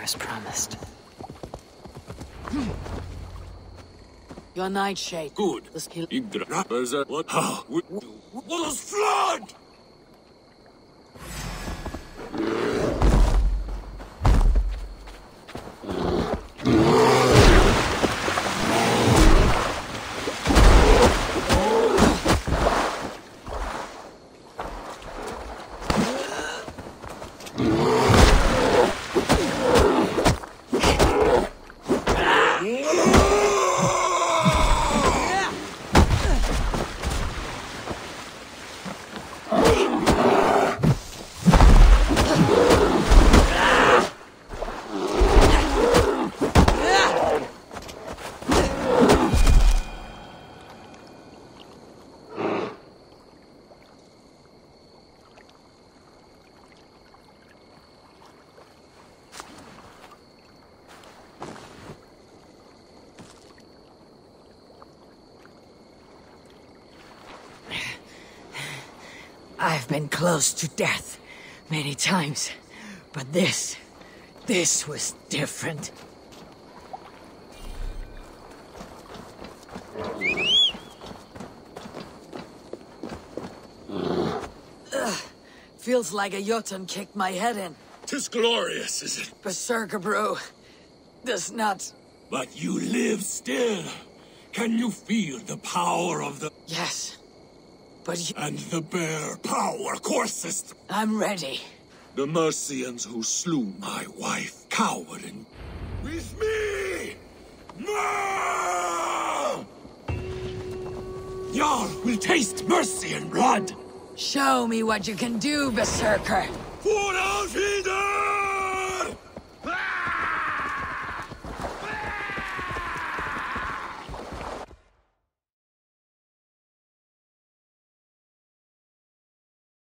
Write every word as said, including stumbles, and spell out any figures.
as promised. Your nightshade. Good. The skill. Igdra. What? How? What was flood? I've been close to death many times, but this, this was different. Ugh, feels like a Jotun kicked my head in. 'Tis glorious, is it? Berserker brew does not... But you live still. Can you feel the power of the... Yes, but you... And the bear power core system. I'm ready. The Mercians who slew my wife, coward and... With me! No! Jarl will taste mercy and blood. Show me what you can do, Berserker.